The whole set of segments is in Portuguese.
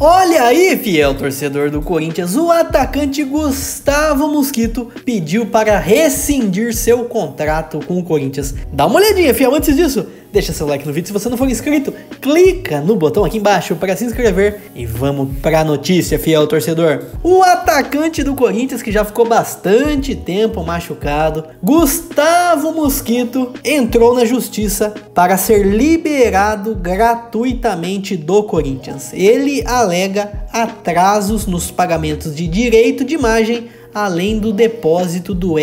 Olha aí, fiel torcedor do Corinthians, o atacante Gustavo Mosquito pediu para rescindir seu contrato com o Corinthians. Dá uma olhadinha, fiel, antes disso, deixa seu like no vídeo se você não for inscrito, clica no botão aqui embaixo para se inscrever e vamos pra notícia, fiel torcedor. O atacante do Corinthians, que já ficou bastante tempo machucado, Gustavo Mosquito, entrou na justiça para ser liberado gratuitamente do Corinthians. Ele alega atrasos nos pagamentos de direito de imagem, além do depósito do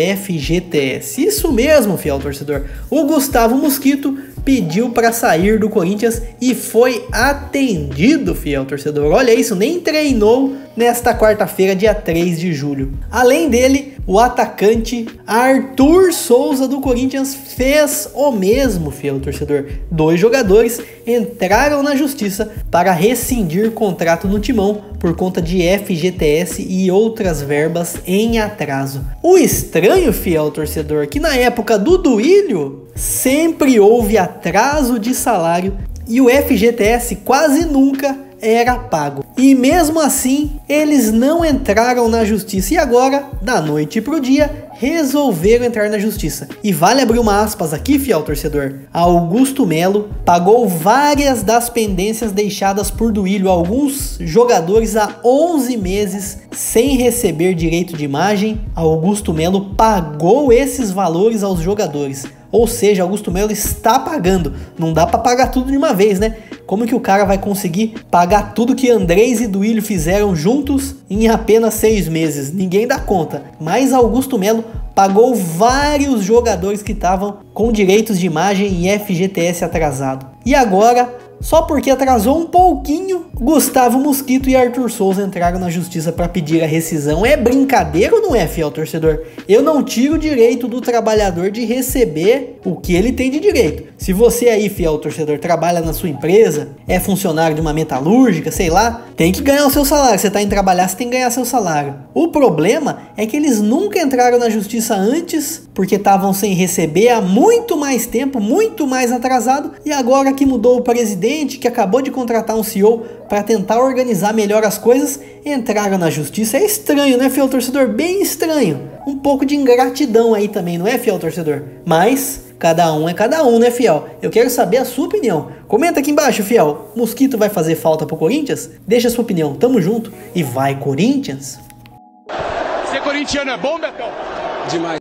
FGTS. Isso mesmo, fiel torcedor. O Gustavo Mosquito pediu para sair do Corinthians e foi atendido, fiel torcedor. Olha isso, nem treinou nesta quarta-feira, dia 3 de julho. Além dele, o atacante Arthur Souza do Corinthians fez o mesmo, fiel torcedor. 2 jogadores entraram na justiça para rescindir contrato no Timão por conta de FGTS e outras verbas em atraso. O estranho, fiel torcedor, que na época do Duílio sempre houve atraso de salário e o FGTS quase nunca era pago. E mesmo assim, eles não entraram na justiça e agora, da noite pro dia, resolveram entrar na justiça. E vale abrir uma aspas aqui, fiel torcedor. Augusto Melo pagou várias das pendências deixadas por Duílio a alguns jogadores há 11 meses sem receber direito de imagem. Augusto Melo pagou esses valores aos jogadores. Ou seja, Augusto Melo está pagando. Não dá para pagar tudo de uma vez, né? Como que o cara vai conseguir pagar tudo que Andrés e Duílio fizeram juntos em apenas 6 meses? Ninguém dá conta. Mas Augusto Melo pagou vários jogadores que estavam com direitos de imagem e FGTS atrasado. E agora, só porque atrasou um pouquinho, Gustavo Mosquito e Arthur Souza entraram na justiça para pedir a rescisão. É brincadeira ou não é, fiel torcedor? Eu não tiro o direito do trabalhador de receber o que ele tem de direito. Se você aí, fiel torcedor, trabalha na sua empresa, é funcionário de uma metalúrgica, sei lá, tem que ganhar o seu salário. Você está indo trabalhar, você tem que ganhar seu salário. O problema é que eles nunca entraram na justiça antes, porque estavam sem receber há muito mais tempo, muito mais atrasado, e agora que mudou o presidente, que acabou de contratar um CEO para tentar organizar melhor as coisas, entraram na justiça. É estranho, né, fiel torcedor? Bem estranho. Um pouco de ingratidão aí também, não é, fiel torcedor? Mas cada um é cada um, né, fiel? Eu quero saber a sua opinião. Comenta aqui embaixo, fiel. Mosquito vai fazer falta pro Corinthians? Deixa a sua opinião. Tamo junto e vai, Corinthians! Ser corintiano é bom, Betão? Demais.